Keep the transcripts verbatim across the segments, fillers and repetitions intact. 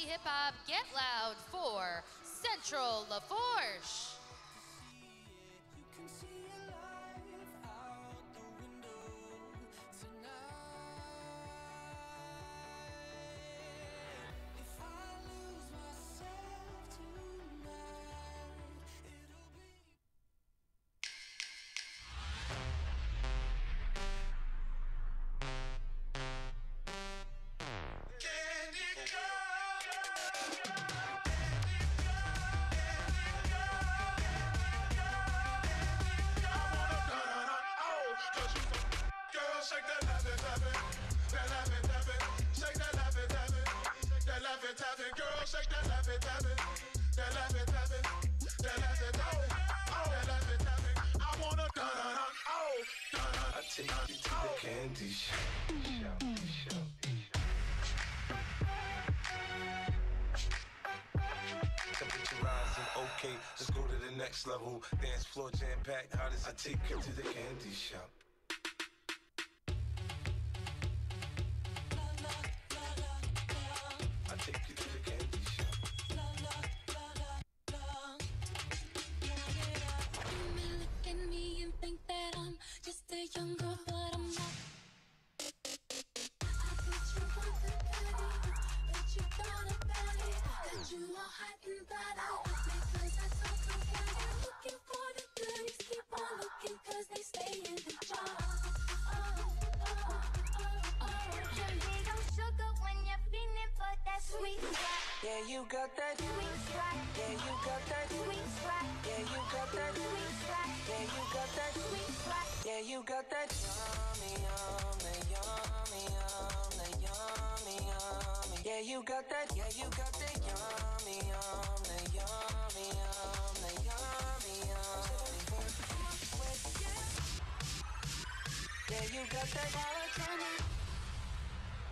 Hip Hop Get Loud for Central LaFourche. Take you to the candy shop. Temperature rising, okay, let's go to the next level. Dance floor jam packed, how does I take you to the candy shop? I take you to the candy shop. You may look at me and think that I'm just a young girl, but I'm not. I bet you want the body, bet you thought about it, that you are hot and bad. Because I talk about it, looking for the goodies, keep on looking, cause they stay in the jar. Oh, oh, oh, oh. Turn it on sugar when you're feeling for that sweet spot. Yeah, you got that Sweet spot. Yeah, you got that Sweet spot. Yeah, you got that Sweet spot. Yeah, you got that Sweet spot. Yeah, you got that yummy, yummy, yummy, yummy, yummy, yummy. Yeah, you got that. Yeah, you got that yummy, yummy, yummy, yummy, yummy, yummy. Yeah, you got that.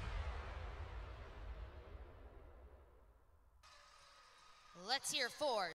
Let's hear for